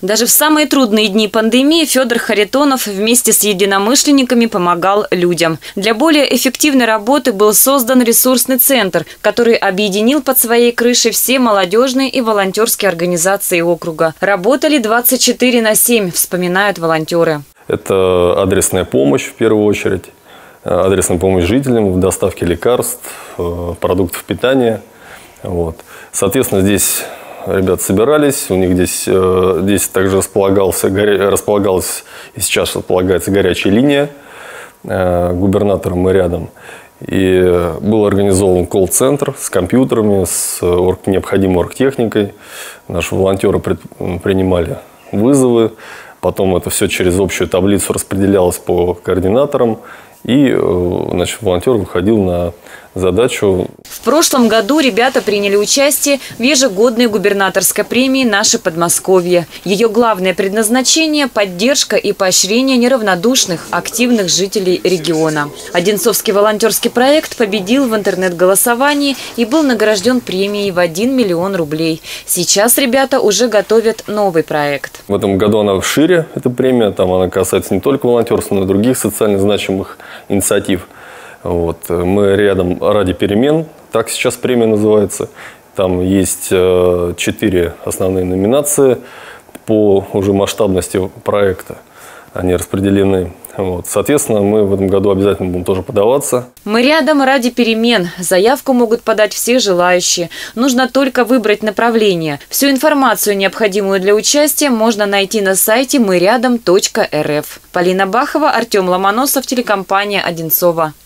Даже в самые трудные дни пандемии Федор Харитонов вместе с единомышленниками помогал людям. Для более эффективной работы был создан ресурсный центр, который объединил под своей крышей все молодежные и волонтерские организации округа. Работали 24/7, вспоминают волонтеры. Это адресная помощь в первую очередь, адресная помощь жителям в доставке лекарств, продуктов питания. Соответственно, здесь ребята собирались, у них здесь также располагалась и сейчас располагается горячая линия губернатором мы рядом. И был организован колл-центр с компьютерами, с необходимой оргтехникой. Наши волонтеры принимали вызовы, потом это все через общую таблицу распределялось по координаторам. И волонтер выходил на задачу. В прошлом году ребята приняли участие в ежегодной губернаторской премии «Наше Подмосковье». Ее главное предназначение – поддержка и поощрение неравнодушных, активных жителей региона. Одинцовский волонтерский проект победил в интернет-голосовании и был награжден премией в 1 миллион рублей. Сейчас ребята уже готовят новый проект. В этом году она шире, эта премия. Там она касается не только волонтерства, но и других социально значимых инициатив. Мы рядом ради перемен, так сейчас премия называется. Там есть 4 основные номинации по уже масштабности проекта. Они распределены. Соответственно, мы в этом году обязательно будем тоже подаваться. Мы рядом ради перемен. Заявку могут подать все желающие. Нужно только выбрать направление. Всю информацию, необходимую для участия, можно найти на сайте мырядом.рф. Полина Бахова, Артем Ломоносов, телекомпания «Одинцово».